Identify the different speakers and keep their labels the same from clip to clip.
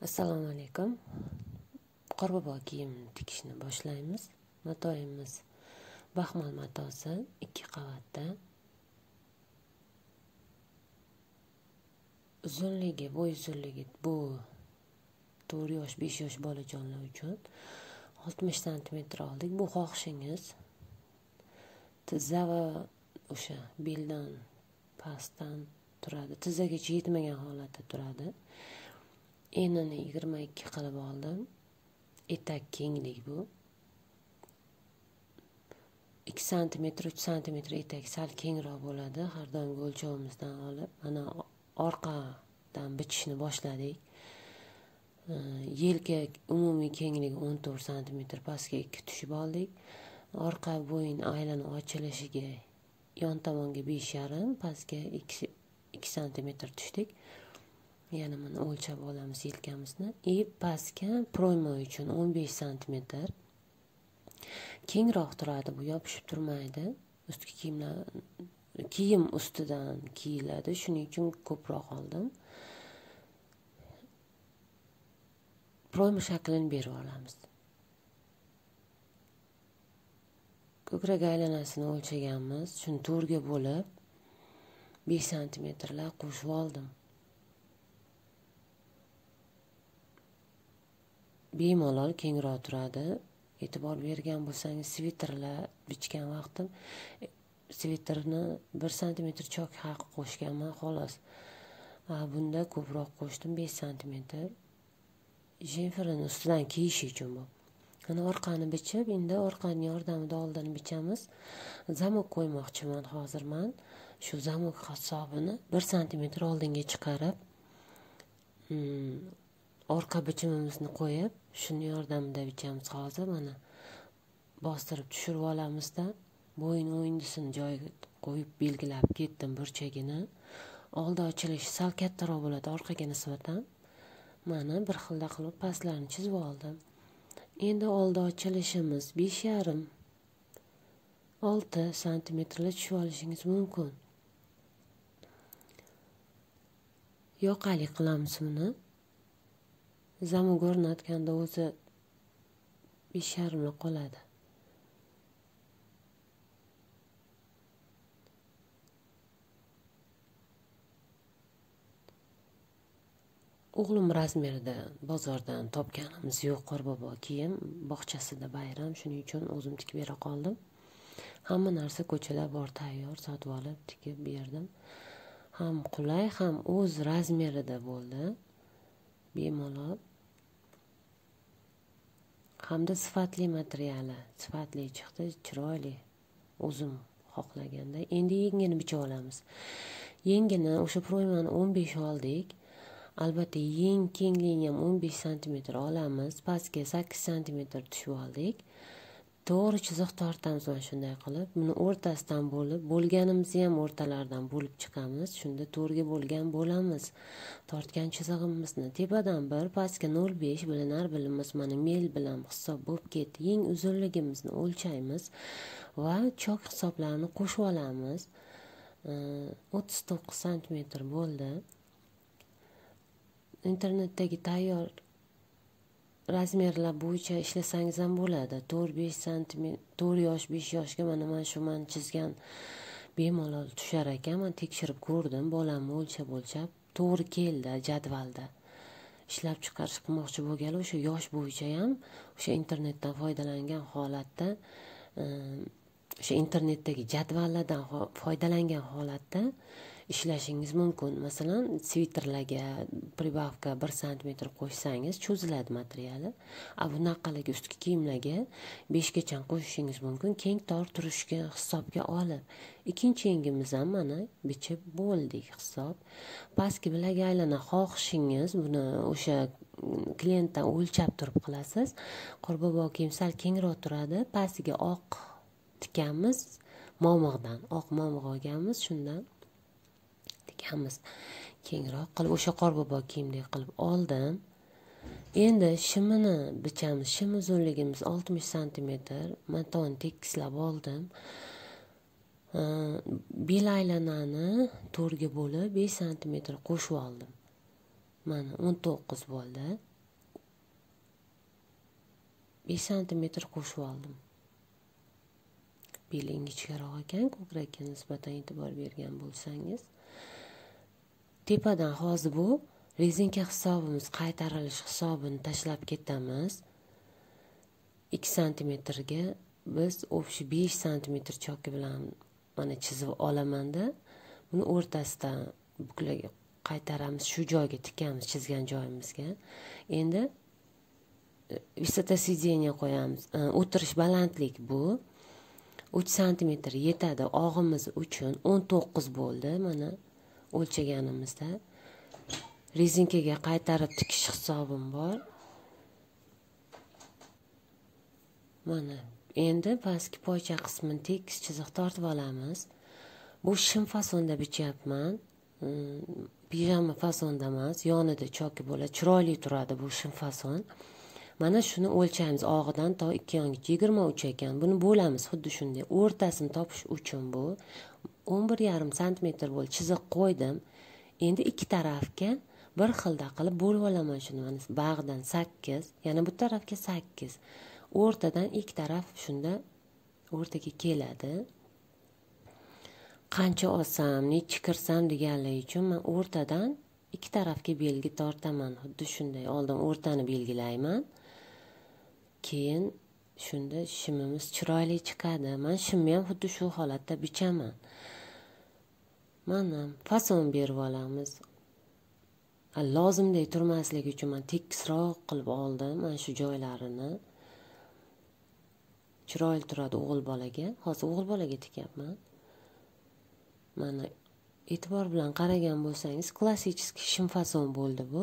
Speaker 1: Assalomu alaykum. Qorbobo kiyim tikishni boshlaymiz. Matoyimiz baxmal matosi 2 qavatda. Uzunligi, bo'y uzunligi bu 4 yosh, 5 yosh bolajonlar uchun 60 cm oldik. Bu xohishingiz. Tizza va o'sha beldan pastdan turadi. Tizzagacha yetmagan holatda turadi. Enini 22 qilib oldim. Etak kenglik bu. 2 cm, 3 cm etak sal kengroq bo'ladi. Har doimgi o'lchovimizdan olib, mana orqadan bichishni boshladik. Yelka umumiy kengligi 14 cm, pastga 2 tushib oldik. Orqa bo'yin aylanib ochilishiga yon tomonga 5,5, pastga 2 cm tushdik. Yana mana o'lchab olamiz yelkamizni. Pastga proymo uchun 15 cm. Kengroq turadi, bu yopishib turmaydi. Ustki kiyimlar kiyim ustidan kiyiladi, shuning uchun ko'proq oldim. Proymo shaklini berib olamiz. Ko'krak aylanasini o'lchaganmiz, shuni 4 ga bo'lib 5 cm qo'shib oldim. Bemalol kengroq turadi. E'tibor bergan bo'lsangiz, sviterlar bichgan vaqtim sviterni 1 cm chok haqi qo'shganman, xolos. Bunda ko'proq qo'shdim, 5 cm. Jenferini ustidan kiyish uchun bu. Ana orqani bichib, endi orqaning yordamida oldini bichamiz. Zamok qo'ymoqchiman hozir men. Shu zamok hisobini 1 cm oldinga chiqarib, orqa bichimimizni qo'yib, shuni yordamida bichamiz hozir. Mana bostirib tushirib olamizda, bo'yin o'yindisini joyiga qo'yib belgilab ketdim burchagini. Oldi ochilishi sal kattaroq bo'ladi orqaga nisbatan. Mana bir xilda qilib pastlarini chizib oldim. Endi oldi ochilishimiz 5,5-6 cm tushib olishingiz mumkin. Yoqali qilamiz buni. Zamok o'rnatganda o'zi 5,5 qoladi. O'g'lim razmerida bozordan topganimiz yo'q qorbobo kiyim, bog'chasida bayram, shuning uchun o'zim tikib bera qoldim. Hamma narsa ko'chalar bor tayyor, sotib olib tikib berdim. Ham qulay, ham o'z razmerida bo'ldi. Bemalol. Hamda sifatli materiali, sifatli chiqdi, chiroyli. O'zim xohlaganda. Endi yengini bicha olamiz. Yengini o'sha proymani 15 oldik. Albatta yeng kengligi ham 15 cm olamiz. Pastga 8 cm tushib oldik. To'g'ri chiziq tortamiz mana shunday qilib. Buni o'rtasidan bo'lganimizni ham o'rtalaridan bo'lib chiqamiz. Shunda 4 ga bo'lgan bo'lamiz. Tortgan chizig'imizni tepadan 1, pastga 0,5 bilinar-bilinmas mana mel bilan hisob bo'lib ketdi. Yeng uzunligimizni o'lchaymiz va chok hisoblarini qo'shib olamiz. 39 cm bo'ldi. Internetdagi tayyor razmerlar bo'yicha ishlasangiz ham bo'ladi. 4-5 cm, 4 yosh, 5 yoshga mana men chizgan bemalol tushar ekan. Men tekshirib ko'rdim, bolamni o'lchab to'g'ri keldi jadvalda. Ishlab chiqarish qilmoqchi bo'lganlar o'sha yosh bo'yicha ham o'sha internetdan foydalangan holatda, o'sha internetdagi jadvallardan foydalangan holatda ishlashingiz mumkin. Masalan, sviterlarga pribavka 1 cm qo'shsangiz cho'ziladi materiali. Bunaqaligi ustki kiyimlarga 5 gacha qo'shishingiz mumkin. Keng tor turishga hisobga olib. Ikkinchi yengimiz ham mana bichib bo'ldik hisob. Pastki bilak aylana xohishingiz buni o'sha klientdan o'lchab turib qilasiz. Qorbobo kiyim sal kengroq turadi. Pastiga oq tikamiz, momig'dan oq momig' olganmiz, shundan tikamiz. Kengroq qilib o'sha qorbobo kiyimdek qilib oldim. Endi shimini bichamiz. Shim uzunligimiz 60 cm. Matoni tekislab oldim. Bel aylanani 4 ga bo'lib 5 cm qo'shib oldim. Mana 19 bo'ldi. 5 santimetr qo'shib oldim. Beli ingichkaroq ekan, ko'krakka nisbatan e'tibor bergan bo'lsangiz. Tepadan hozir bu rezinka hisobimiz, qaytarilish hisobini tashlab ketamiz. 2 santimetrga biz o'sha 5 santimetr choki bilan mana chizib olamanda, buni o'rtasidan buklaga qaytaramiz, shu joyga tikamiz, chizgan joyimizga. Endi visota sidenья qo'yamiz. O'tirish balandlik bu 3 santimetr yetadi og'imiz uchun. 19 bo'ldi mana o'lchaganimizda. Rezinkaga qaytarib tikish hisobim bor. Mana endi pastki poycha qismini tekis chiziq tortib olamiz. Bu shim fasonda bichyapman. Pijama fasonda emas, yonida choki bo'ladi, chiroyli turadi bu shim fason. Mana shuni o'lchaymiz, og'idan to ikki yongacha 23 ekan. Buni bo'lamiz xuddi shunday. O'rtasini topish uchun bu 11,5 santimetr bo'ldi. Chiziq qo'ydim. Endi ikki tarafga bir xilda qilib bo'lib olaman shuni. Mana bag'dan 8, yana bu tarafga 8. O'rtadan ikki taraf shunda o'rtaga keladi. Qancha olsam, necha kirsam deganlar uchun men o'rtadan ikki tarafga belgi tortaman. Xuddi shunday oldin o'rtani belgilayman. Keyin shunda shimimiz chiroyli chiqadi. Men shimni ham xuddi shu holatda bichaman. Mana fason berib olamiz. Lozimday turmasligi uchun men tekisroq qilib oldim mana shu joylarini. Chiroyli turadi o'g'il bolaga. Hozir o'g'il bolaga tikyapman. Mana e'tibor bilan qaragan bo'lsangiz, klassik shim fason bo'ldi bu.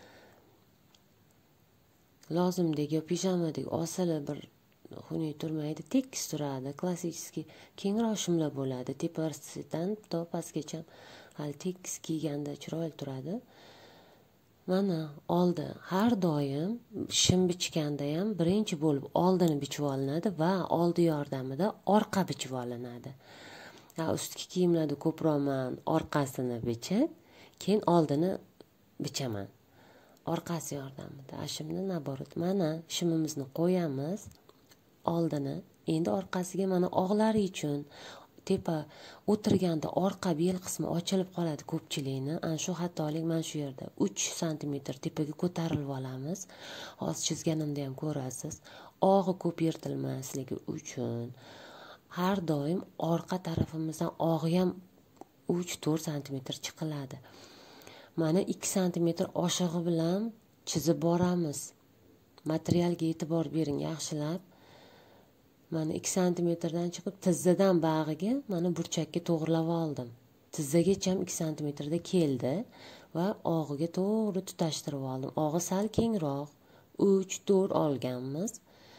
Speaker 1: Lozimdagi pijamadagi osilib bir xunuk turmaydi, tekis turadi. Klassik kengroq shimlar bo'ladi. Tepasidan to pastgacha hali tekis kiyganda chiroyli turadi. Mana oldi har doim shim bichganda ham birinchi bo'lib oldini bichib olinadi va oldi yordamida orqa bichib olinadi. Ustki kiyimlarda ko'proq men orqasini bichib, keyin oldini bichaman. Orqasi yordamida. Shimni naborot. Mana shimimizni qo'yamiz oldini. Endi orqasiga mana og'lari uchun tepa o'tirganda orqa bel qismi ochilib qoladi ko'pchilikni. Ana shu xatolik mana shu yerda 3 santimetr tepaga ko'tarilib olamiz. Hozir chizganimda ham ko'rasiz. Og'i ko'p yirtilmasligi uchun har doim orqa tarafimizdan og'i ham 3-4 santimetr chiqiladi. Mana 2 santimetr oshig'i bilan chizib boramiz. Materialga e'tibor bering yaxshilab. Mana 2 santimetrdan chiqib tizzadan bag'iga mana burchakka to'g'rilab oldim. Tizzagacha ham 2 santimetrda keldi va og'iga to'g'ri tutashtirib oldim. Og'i sal kengroq 3-4 olganmiz.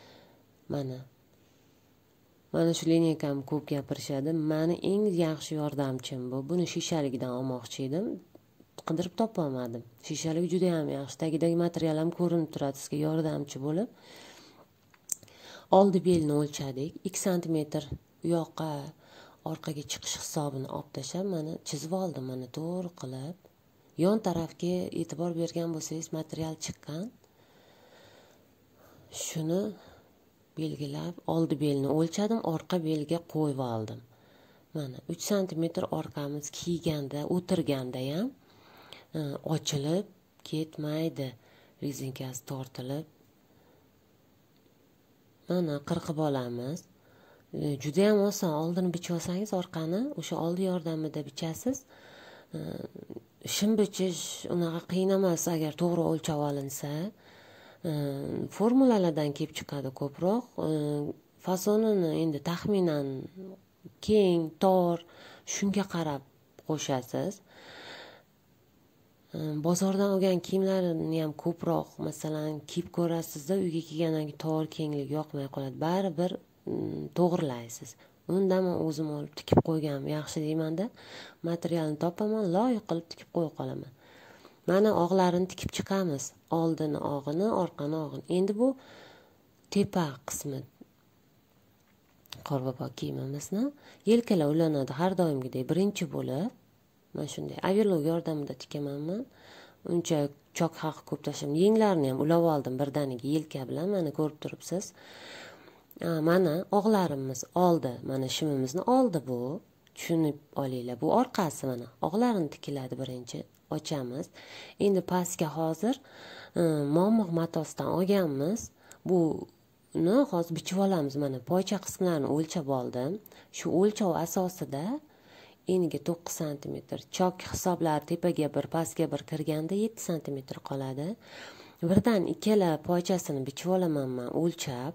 Speaker 1: Mana shu lineykam ko'p gapirishadi. Meni eng yaxshi yordamchim bu. Buni shishaligidan olmoqchi edim. Qidirib topolmadim. Shishaligi juda ham yaxshi. Tagidagi material ham ko'rinib turadi sizga yordamchi bo'lib. Oldi belni o'lchadik. 2 santimetr u yoqqa orqaga chiqish hisobini olib tashlab, mana chizib oldim, mana to'g'ri qilib. Yon tarafga e'tibor bergan bo'lsangiz, material chiqqan. Shuni belgilab, oldi belni o'lchadim, orqa belga qo'yib oldim. Mana 3 santimetr orqamiz kiyganda, o'tirganda ham ochilib ketmaydi. Rezinkasi tortilib. Mana qirqib olamiz. Juda ham oson. Oldini bichib olsangiz orqani o'sha oldi yordamida bichasiz. Shim bichish unaqa qiyin emas agar to'g'ri o'lchab olinsa. Formulalardan kelib chiqadi ko'proq. Fasonini endi taxminan keng, tor shunga qarab qo'shasiz. Bozordan olgan kiyimlarni ham ko'proq masalan kiyib ko'rasizda, uyga kelgandan keyin tor kenglik yoqmay qoladi. Baribir to'g'rilaysiz. Undan men o'zim olib tikib qo'yganim yaxshi deymanda, materialni topaman, loyiq qilib tikib qo'yib qolaman. Mana og'larini tikib chiqamiz. Oldini og'ini, orqani og'ini. Endi bu tepa qismi qorbobok kiyimimizni yelkalar ulanadi har doimgidek birinchi bo'lib. Mana shunday overlock yordamida tikamanman. Uncha chok haqi ko'p tashladim. Yenglarini ham ulab oldim birdaniga yelka bilan, mana ko'rib turibsiz. Mana og'larimiz oldi, mana shimimizni oldi bu. Tushunib olinglar, bu orqasi mana. Og'larini tikiladi birinchi, ochamiz. Endi pastga hozir momigʼ matosidan olganmiz. Buni hozir bichib olamiz. Mana poycha qismlarini o'lchab oldim. Shu o'lchov asosida eniga 9 sm, chok hisoblari tepaga bir, pastga bir kirganda 7 sm qoladi. Birdan ikkala poychasini bichib olaman men o'lchab.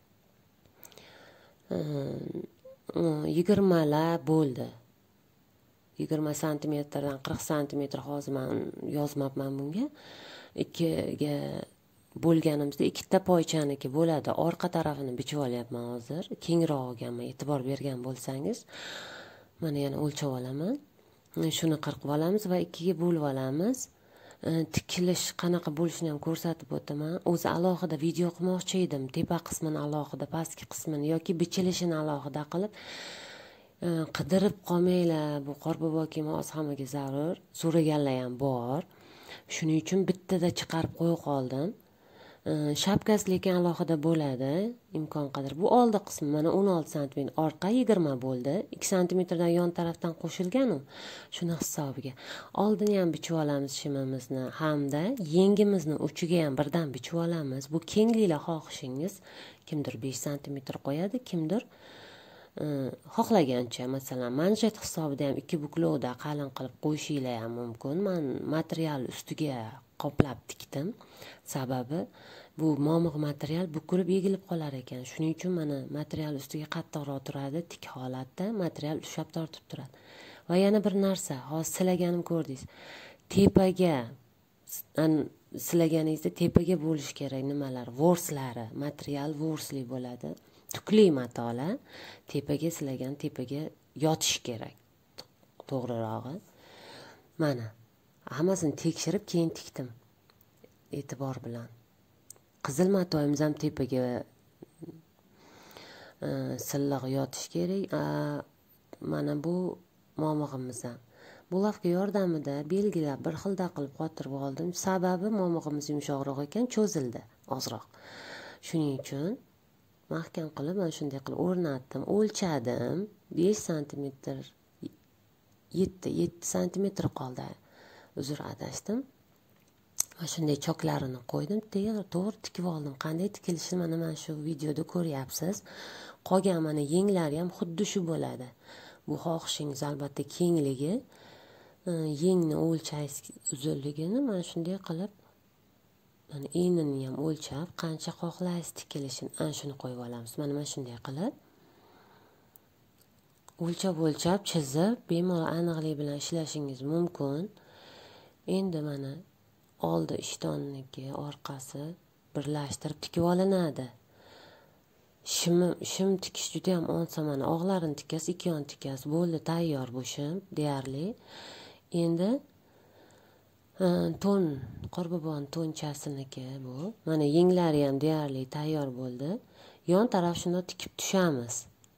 Speaker 1: 20 la bo'ldi. 20 santimetrdan 40 santimetr hozir men yozmabman bunga. Ikkiga bo'lganimizda ikkita poychaniki bo'ladi. Orqa tarafini bichib olyapman hozir. Kengroq olganman, e'tibor bergan bo'lsangiz. Mana yana o'lchab olaman. Shuni qirqib olamiz va ikkiga bo'lib olamiz. Tikilish qanaqa bo'lishini ham ko'rsatib o'taman. O'zi alohida video qilmoqchi edim. Tepa qismini alohida, pastki qismini yoki bichilishini alohida qilib qidirib qolmanglar. Bu qorbobo kiyimi hozir hammaga zarur. So'raganlar ham bor. Shuning uchun bittada chiqarib qo'ya qoldim. Shapkasi lekin alohida bo'ladi, imkon qadar. Bu oldi qismi mana 16 sm, orqa 20 bo'ldi. 2 sm-dan yon tarafdan qo'shilgan u. Shuni hisobiga. Oldini ham bichib olamiz shimimizni hamda yengimizni uchiga ham birdan bichib olamiz. Bu kengliklar xohishingiz. Kimdir 5 sm qo'yadi, kimdir xohlagancha. Masalan, manjet hisobida ham 2 buklovda qalin qilib qo'yishinglar ham mumkin. Men material ustiga qoplab tikdim. Sababi bu momigʼ material bukilib egilib qolar ekan. Shuning uchun mana material ustiga qattiqroq turadi, tik holatda material ushlab tortib turadi. Va yana bir narsa, hozir silaganim ko'rdingiz. Tepaga silaganingizda tepaga bo'lish kerak nimalar? Vorslari, material vorsli bo'ladi. Tukli matolar tepaga silagan, tepaga yotish kerak. To'g'rirog'i. Mana hammasini tekshirib keyin tikdim. E'tibor bilan. Qizil matoyimiz ham tepaga silliq yotish kerak. Mana bu momig'imiz ham. Bu lavka yordamida belgilab bir xilda qilib qotirib oldim. Sababi momig'imiz yumshoqroq ekan, cho'zildi ozroq. Shuning uchun mahkam qilib mana shunday qilib o'rnatdim, o'lchadim. 5 sm 7 sm qoldi. Uzr, adashdim. Va shunday choklarini qo'ydim, to'g'ri tikib oldim. Qanday tikilishini mana shu videoda ko'ryapsiz. Qolgan mana yenglari ham xuddi shu bo'ladi. Bu xohishingiz albatta kengligi, yengni o'lchash uzunligini mana shunday qilib mana enini ham o'lchab, qancha xohlaysiz tikilishini ana shuni qo'yib olamiz. Mana shunday qilib o'lchab chizib bemalol aniqlik bilan ishlashingiz mumkin. Endi mana oldi ishtonniki orqasi birlashtirib tikib olinadi. Shim tikish juda ham oson. Mana og'larini tikasiz, ikki yon tikasiz. Bo'ldi, tayyor bu shim deyarli. Endi qorbobon to'nchasiniki bu. Mana yenglari ham deyarli tayyor bo'ldi. Yon taraf shunday tikib tushamiz.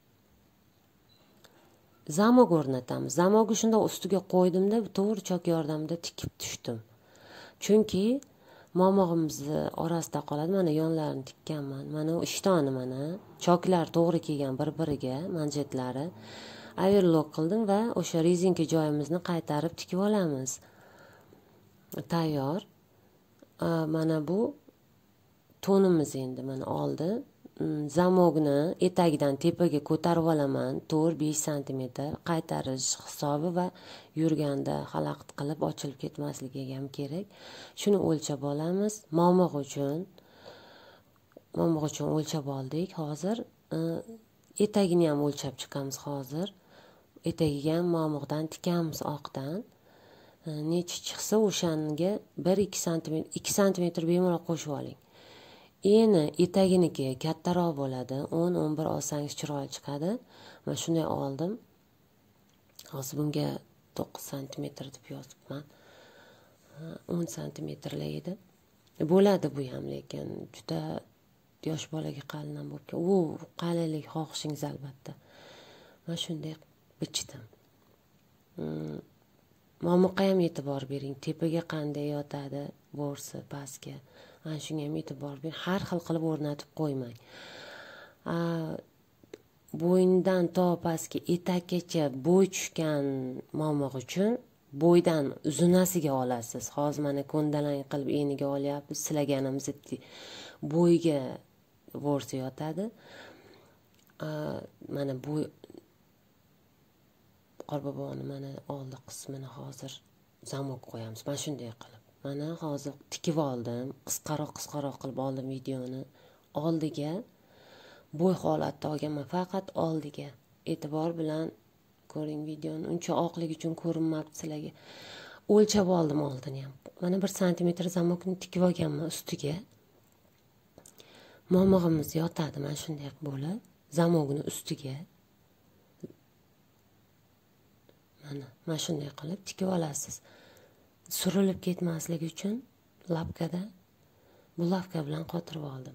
Speaker 1: Zamok o'rnatamiz. Zamog'i shunday ustiga qo'ydimda, to'g'ri chok yordamida tikib tushdim. Chunki momig'imizni orasida qoladi. Mana yonlarini tikkanman. Mana ishtoni mana choklar to'g'ri kelgan bir-biriga, manjetlari. Overlock qildim va o'sha rezinka joyimizni qaytarib tikib olamiz. Tayyor. Mana bu to'nimiz endi mana oldi. Zamogni etagidan tepaga ko'tarib olaman. 4-5 sm qaytarish hisobi va yurganda xalaqit qilib ochilib ketmasligi ham kerak. Shuni o'lchab olamiz. Momigʼ uchun o'lchab oldik. Hozir etagini ham o'lchab chiqamiz hozir. Etagiga ham momig'dan tikamiz oqdan. Necha chiqsa o'shanga 1-2 sm, 2 sm bemalol qo'shib oling. Eni etaginiki kattaroq bo'ladi. 10-11 olsangiz chiroyli chiqadi. Men shunday oldim. Hozir bunga 9 sm deb yozibman. 10 sm edi. Bo'ladi bu ham, lekin juda yosh bolaga qalin ham bo'lib ketgan. U qalinlik xohishingiz albatta. Men shunday bichdim. Momiqqa ham e'tibor bering. Tepaga qanday yotadi. bo'rsi pastga. Ana shunga ham e'tibor bering. Har xil qilib o'rnatib qo'ymang. Bo'yindan to pastga etakgacha bo'y tushgan momig'i uchun bo'ydan uzunasiga olasiz. Hozir mana ko'ndalang qilib eniga olyapmiz. Silaganimiz bo'yga bo'rsi yotadi. Mana bu Qorboboni mana oldi qismini hozir zamok qo'yamiz. Mana shunday qilib. Mana hozir tikib oldim. Qisqaroq qilib oldim videoni. Oldiga bo'y holatda olganman, faqat oldiga. E'tibor bilan ko'ring videoni. Uncha oqligi uchun ko'rinmabdi sizlarga. O'lchab oldim oldini ham. Mana 1 santimetr zamokni tikib olganman ustiga. Momig'imiz yotadi mana shunday bo'lib, zamogini ustiga. Mana shunday qilib tikib olasiz. Surilib ketmasligi uchun lapkada bu lapka bilan qotirib oldim.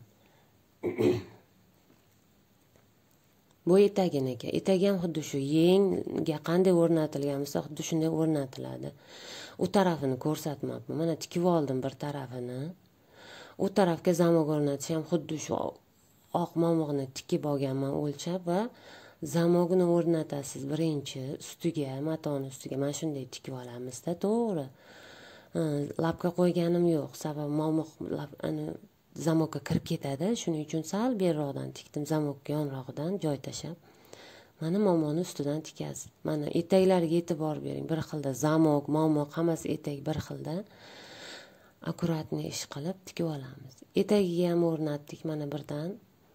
Speaker 1: Bu etaginiki. Etagi ham xuddi shu yengga qanday o'rnatilgan bo'lsa, xuddi shunday o'rnatiladi. U tarafini ko'rsatmabman. Mana tikib oldim bir tarafini. U tarafga zamok o'rnatish ham xuddi shu oq momig'ini tikib olganman o'lchab va zamogini o'rnatasiz birinchi ustiga, matoni ustiga. Mana shunday tikib olamiz-da, to'g'ri. Lapka qo'yganim yo'q, sababi momig' zamokka kirib ketadi. Shuning uchun sal beriroqdan tikdim, zamokka yonrog'idan joy tashab. Mana momog'ni ustidan tikasiz. Mana etaklariga e'tibor bering. Bir xilda zamok, momog' hammasi etak bir xilda. Akkuratni ish qilib tikib olamiz. Etagiga ham o'rnatdik mana birdan.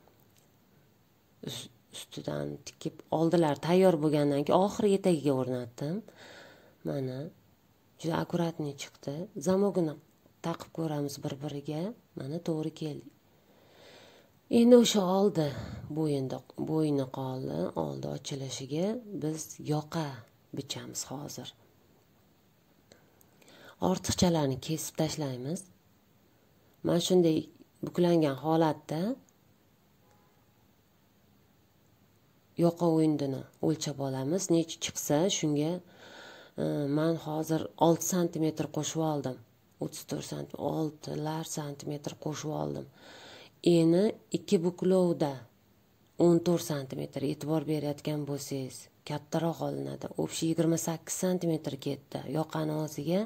Speaker 1: Ustidan tikib oldilar. Tayyor bo'lgandan keyin oxiri etagiga o'rnatdim. Mana juda akkuratni chiqdi. Zamogini taqib ko'ramiz bir-biriga. Mana to'g'ri keldi. Endi o'sha oldi bo'yni qoldi, oldi ochilishiga biz yoqa bichamiz hozir. Ortiqchalarni kesib tashlaymiz. Mana shunday buklangan holatda yoqa o'yindini o'lchab olamiz. Necha chiqsa shunga men hozir 6 santimetr qo'shib oldim. 34 santimetr, 6 santimetr qo'shib oldim. Eni 2 buklovda 14 santimetr e'tibor berayotgan bo'lsangiz, kattaroq olinadi. O'pshi 28 santimetr ketdi. Yoqani o'ziga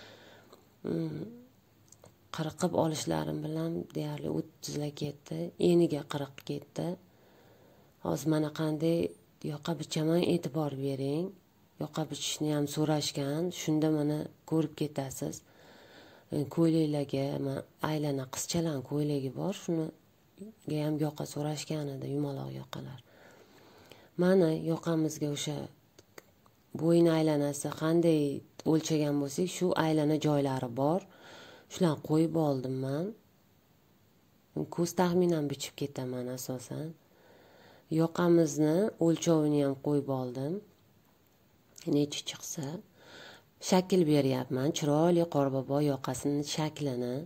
Speaker 1: qirqib olishlarim bilan deyarli 30 la ketdi. Eniga 40 ketdi. Hozir mana qanday yoqa bichaman, e'tibor bering. Yoqa bichishni ham so'rashgan. Shunda mana ko'rib ketasiz. Ko'ylaklarga aylana qizchalar ko'ylagi bor, shuniga ham yoqa so'rashgan edi, yumaloq yoqalar. Mana yoqamizga o'sha bo'yin aylanasi qanday o'lchagan bo'lsak, shu aylana joylari bor. Shularni qo'yib oldim men. Ko'z taxminan bichib ketaman asosan. Yoqamizni o'lchovini ham qo'yib oldim. Necha chiqsa shakl beryapman, chiroyli qorbobo yoqasini shaklini.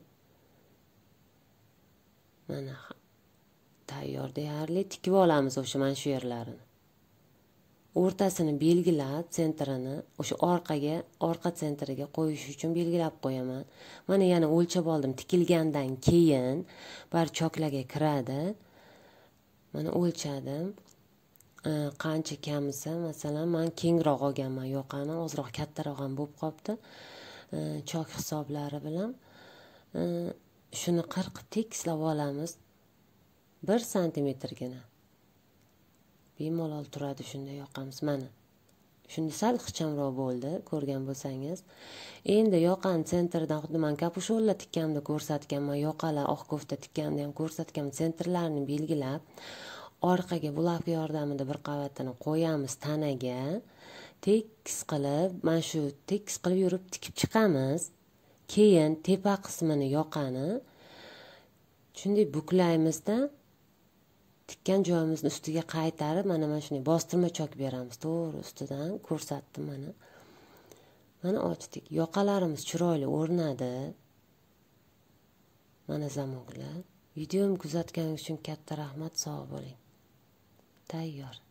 Speaker 1: Mana tayyor deyarli tikib olamiz o'sha mana shu yerlarini. O'rtasini belgilab, sentrini o'sha orqa sentriga qo'yish uchun belgilab qo'yaman. Mana yana o'lchab oldim. Tikilgandan keyin barchoklarga kiradi. Mana o'lchadim. Qancha kamisa, masalan, men kengroq olganman yoqani, ozroq kattaroq ham bo'lib qopti. Chok hisoblari bilan shuni qirqib tekislab olamiz. 1 santimetrgina. Bemalol turadi shunda yoqamiz. Mana. Shunda sal xichamroq bo'ldi, ko'rgan bo'lsangiz. Endi yoqani sentrdan xuddi men kapushonlar tikkanimda ko'rsatganman, yoqalar oq kofta tikkanimda ham ko'rsatganman. Sentrlarni belgilab, orqaga bulavka yordamida bir qavatini qo'yamiz tanaga. Tekis qilib, mana shu tekis qilib yurib tikib chiqamiz. Keyin tepa qismini yoqani shunday buklaymizda tikkan joyimizni ustiga qaytarib, mana shunday bostirma chok beramiz. To'g'ri ustidan ko'rsatdim mana. Mana ochdik. Yoqalarimiz chiroyli o'rnadi. Mana zamoglar. Videomni kuzatganingiz uchun katta rahmat, sog' bo'ling. Tayyor.